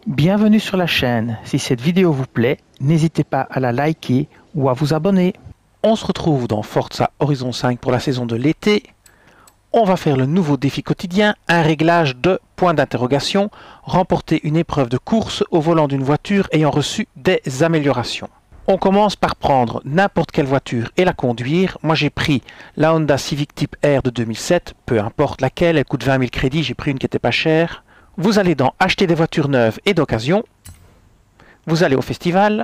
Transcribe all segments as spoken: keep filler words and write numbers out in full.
Bienvenue sur la chaîne. Si cette vidéo vous plaît, n'hésitez pas à la liker ou à vous abonner. On se retrouve dans Forza Horizon cinq pour la saison de l'été. On va faire le nouveau défi quotidien, un réglage de point d'interrogation, remporter une épreuve de course au volant d'une voiture ayant reçu des améliorations. On commence par prendre n'importe quelle voiture et la conduire. Moi j'ai pris la Honda Civic Type R de deux mille sept, peu importe laquelle, elle coûte vingt mille crédits, j'ai pris une qui n'était pas chère. Vous allez dans acheter des voitures neuves et d'occasion. Vous allez au festival.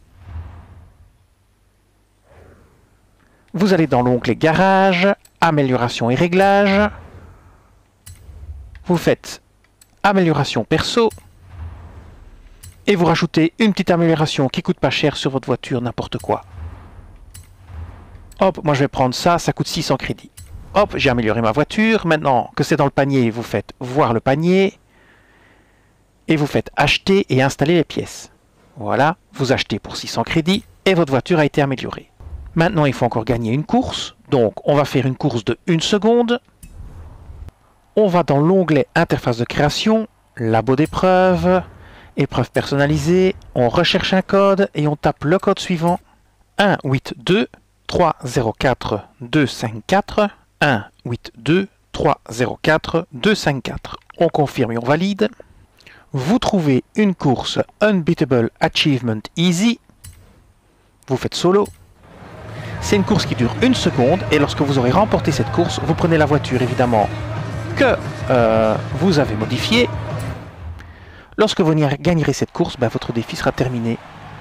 Vous allez dans l'onglet garage, amélioration et réglages. Vous faites amélioration perso. Et vous rajoutez une petite amélioration qui coûte pas cher sur votre voiture, n'importe quoi. Hop, moi je vais prendre ça, ça coûte six cents crédits. Hop, j'ai amélioré ma voiture. Maintenant que c'est dans le panier, vous faites voir le panier. Et vous faites acheter et installer les pièces. Voilà, vous achetez pour six cents crédits et votre voiture a été améliorée. Maintenant, il faut encore gagner une course. Donc, on va faire une course de une seconde. On va dans l'onglet interface de création, labo d'épreuve, épreuve personnalisée. On recherche un code et on tape le code suivant. un huit deux trois zéro quatre deux cinq quatre. un huit deux trois zéro quatre deux cinq quatre. On confirme et on valide. Vous trouvez une course Unbeatable Achievement Easy. Vous faites solo. C'est une course qui dure une seconde et lorsque vous aurez remporté cette course, vous prenez la voiture évidemment que euh, vous avez modifiée. Lorsque vous gagnerez cette course, ben, votre défi sera terminé.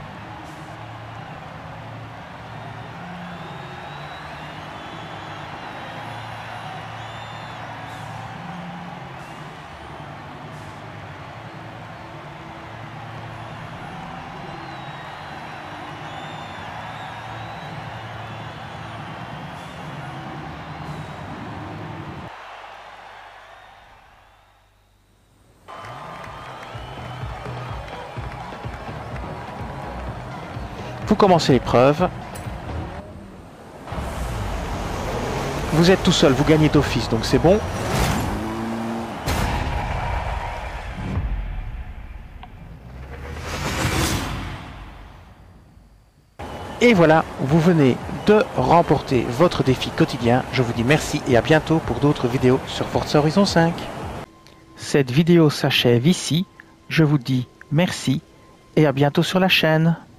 Vous commencez l'épreuve. Vous êtes tout seul, vous gagnez d'office, donc c'est bon. Et voilà, vous venez de remporter votre défi quotidien. Je vous dis merci et à bientôt pour d'autres vidéos sur Forza Horizon cinq. Cette vidéo s'achève ici. Je vous dis merci et à bientôt sur la chaîne.